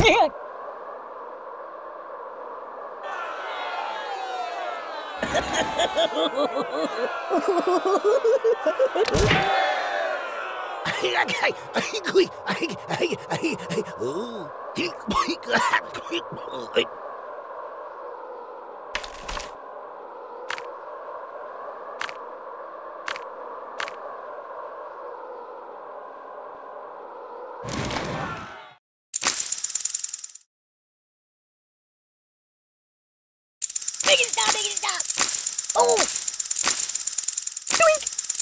Make it stop, make it stop! Oh! Doink!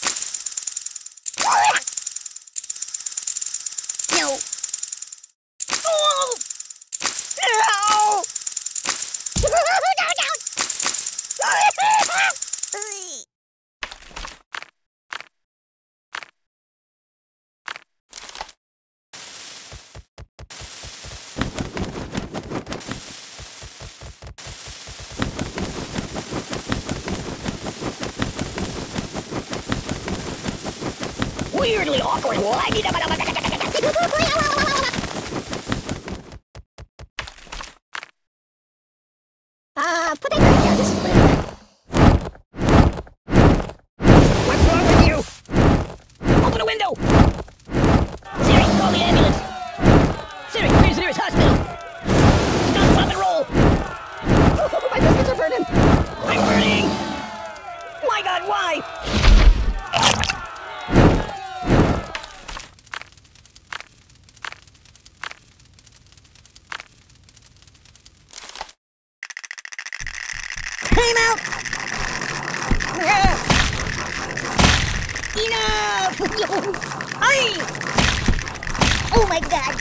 No! Oh! No! No, no! Weirdly awkward. Put that back down. This is pretty. What's wrong with you? Open a window. Siri, call the ambulance. Siri, where's the nearest hospital? Stop, pop, and roll. My biscuits are burning. I'm burning. My God, why? I'm out! Enough! Oh my God!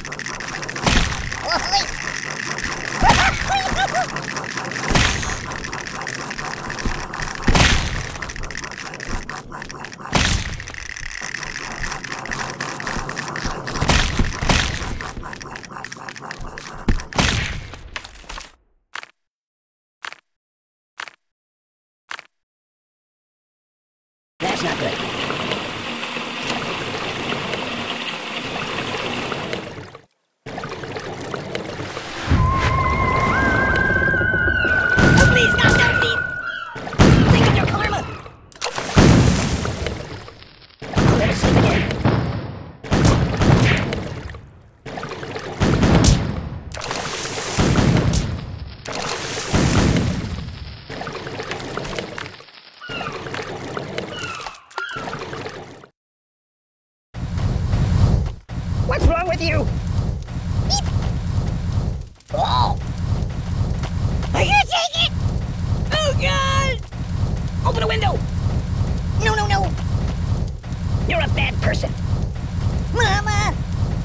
That's not good. Oh, please, stop, no, please! Think of your karma! I'll never sleep again. What's wrong with you? Beep. Oh! I can't take it! Oh, God! Open a window! No, no, no! You're a bad person. Mama!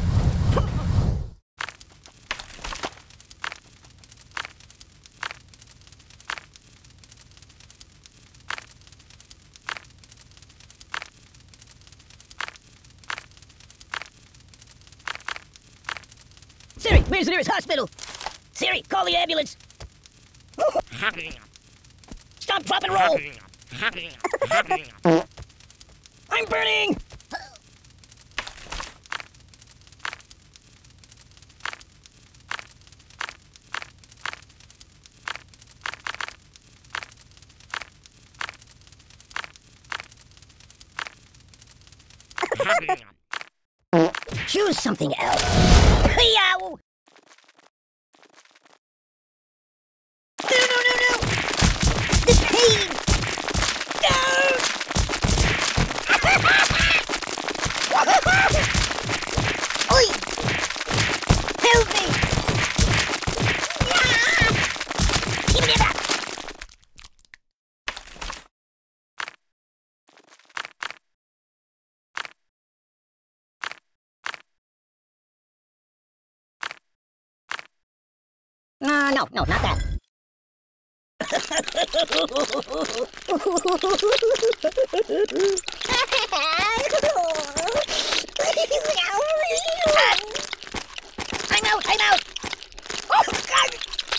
Siri, where's the nearest hospital? Siri, call the ambulance. Stop, drop, and roll. I'm burning. Choose something else. Yow! No, no, no, no! The pain! No! Oi! Help me! Give me that! No, not that. I'm out! Oh, God!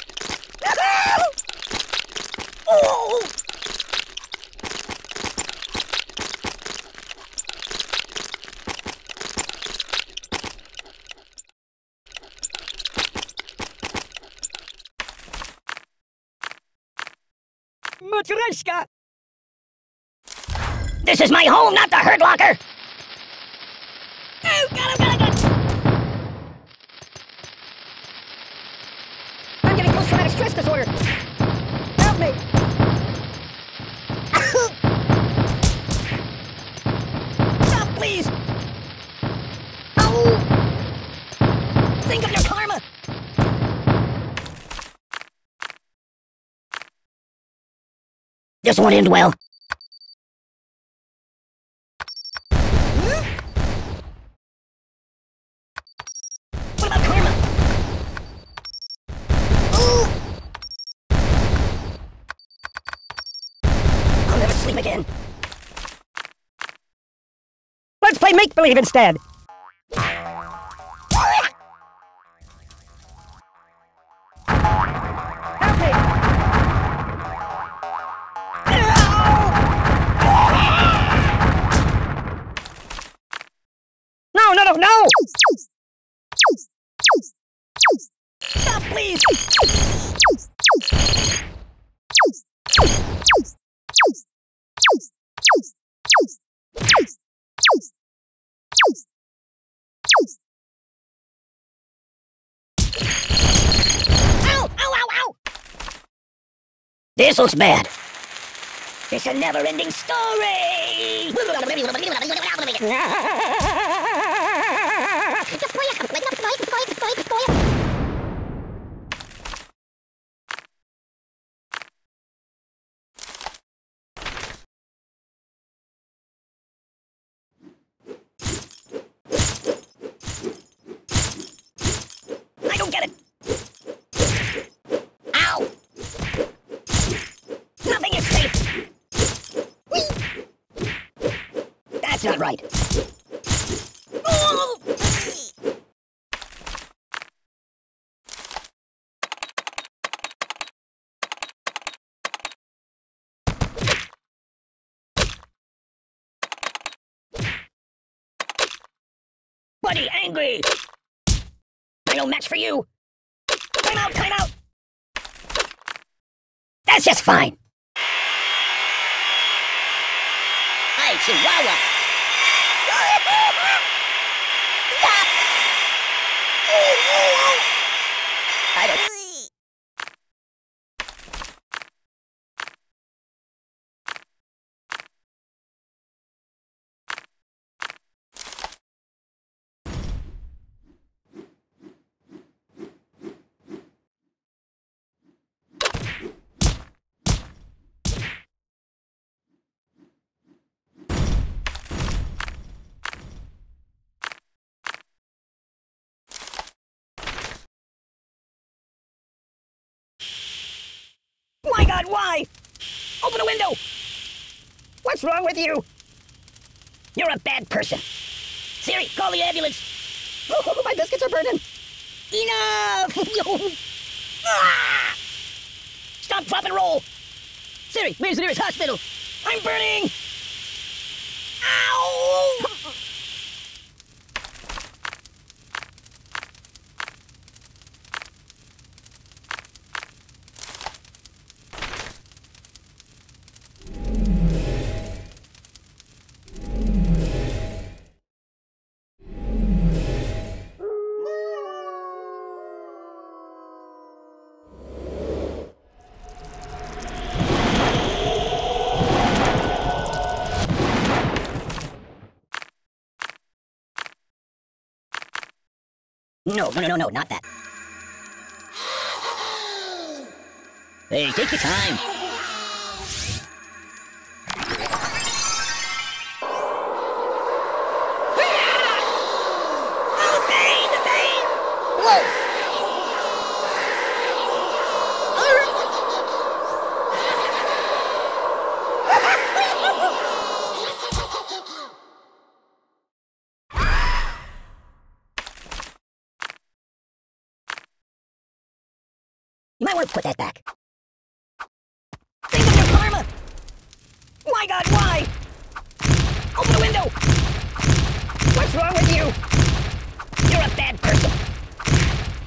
Oh! Matryoshka! This is my home, not the herd locker! Oh, got him! I'm getting post-traumatic stress disorder! Help me! Stop, please! Oh! Think of your karma! This won't end well. What about karma? Ooh! I'll never sleep again. Let's play make-believe instead. Help me! No! Stop, please! Ow! This looks bad. It's a never-ending story! I don't get it! Ow! Nothing is safe! That's not right. Oh! Buddy, angry! I no match for you! Time out! That's just fine! Hey, Chihuahua! Stop! I don't... My God, why? Open a window! What's wrong with you? You're a bad person. Siri, call the ambulance. Oh, my biscuits are burning. Enough! Ah! Stop, drop, and roll. Siri, where's the nearest hospital? I'm burning! Ow! No, not that. Hey, take your time. Oh, pain! Whoa! You might want to put that back. Think of your karma! My God, why? Open the window! What's wrong with you? You're a bad person.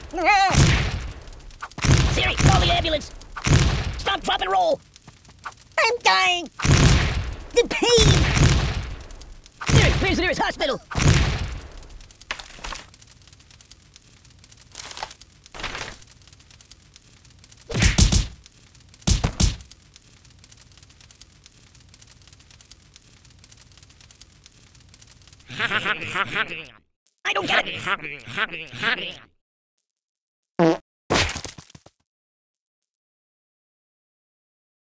Siri, call the ambulance. Stop, drop, and roll. I'm dying! The pain! Siri, where's the nearest hospital? I don't get it!